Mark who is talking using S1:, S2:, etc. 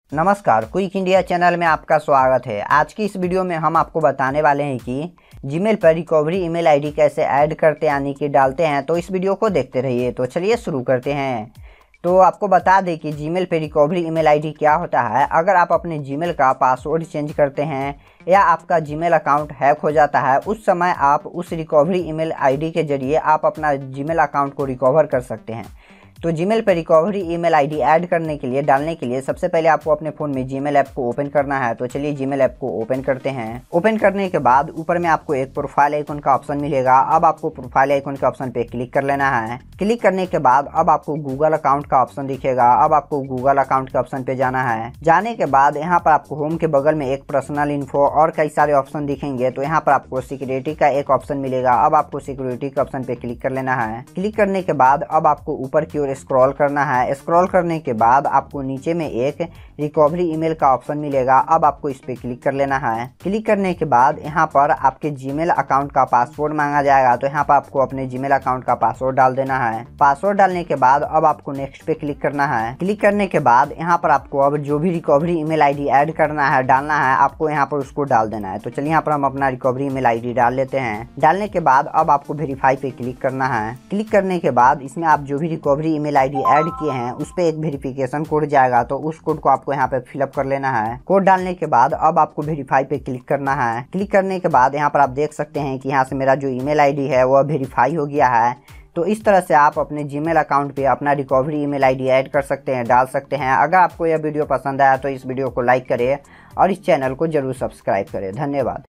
S1: नमस्कार, quick India channel में आपका स्वागत है। आज की इस वीडियो में हम आपको बताने वाले हैं कि जीमेल पर रिकवरी ईमेल आईडी कैसे ऐड करते यानी कि डालते हैं। तो इस वीडियो को देखते रहिए। तो चलिए शुरू करते हैं। तो आपको बता दें कि जीमेल पर रिकवरी ईमेल आईडी क्या होता है। अगर आप अपने जीमेल का पासवर्ड चेंज करते हैं या आपका जीमेल अकाउंट हैक हो जाता है, उस समय आप उस रिकवरी ईमेल आईडी के जरिए आप अपना जीमेल अकाउंट को रिकवर कर सकते हैं। तो जीमेल पर रिकवरी ईमेल आईडी ऐड करने के लिए डालने के लिए सबसे पहले आपको अपने फ़ोन में जीमेल ऐप को ओपन करना है। तो चलिए जीमेल ऐप को ओपन करते हैं। ओपन करने के बाद ऊपर में आपको एक प्रोफाइल आइकन का ऑप्शन मिलेगा। अब आपको प्रोफाइल आइकन के ऑप्शन पे क्लिक कर लेना है। क्लिक करने के बाद अब आपको गूगल अकाउंट का ऑप्शन दिखेगा। अब आपको गूगल अकाउंट के ऑप्शन पे जाना है। जाने के बाद यहाँ पर आपको होम के बगल में एक पर्सनल इन्फो और कई सारे ऑप्शन दिखेंगे। तो यहाँ पर आपको सिक्योरिटी का एक ऑप्शन मिलेगा। अब आपको सिक्योरिटी के ऑप्शन पे क्लिक कर लेना है। क्लिक करने के बाद अब आपको ऊपर की ओर स्क्रॉल करना है। स्क्रॉल करने के बाद आपको नीचे में एक रिकवरी ईमेल का ऑप्शन मिलेगा। अब आपको इस पे क्लिक कर लेना है। क्लिक करने के बाद यहाँ पर आपके जीमेल अकाउंट का पासवर्ड मांगा जाएगा। तो यहाँ पर आपको अपने जीमेल अकाउंट का पासवर्ड डाल देना है। पासवर्ड डालने के बाद अब आपको नेक्स्ट पे क्लिक करना है। क्लिक करने के बाद यहाँ पर आपको अब जो भी रिकवरी ईमेल आईडी ऐड करना है, डालना है, आपको यहाँ पर उसको डाल देना है। तो चलिए यहाँ पर हम अपना रिकवरी ईमेल आईडी डाल लेते हैं। डालने के बाद अब आपको वेरीफाई पे क्लिक करना है। क्लिक करने के बाद इसमें आप जो भी रिकवरी ईमेल आईडी ऐड किए हैं उस पे एक वेरिफिकेशन कोड जाएगा। तो उस कोड को आपको यहाँ पे फिलअप कर लेना है। कोड डालने के बाद अब आपको वेरीफाई पे क्लिक करना है। क्लिक करने के बाद यहाँ पर आप देख सकते हैं कि यहाँ से मेरा जो ईमेल आईडी है वह वेरीफाई हो गया है। तो इस तरह से आप अपने जीमेल अकाउंट पे अपना रिकवरी ईमेल आईडी ऐड कर सकते हैं, डाल सकते हैं। अगर आपको यह वीडियो पसंद आया तो इस वीडियो को लाइक करें और इस चैनल को जरूर सब्सक्राइब करें। धन्यवाद।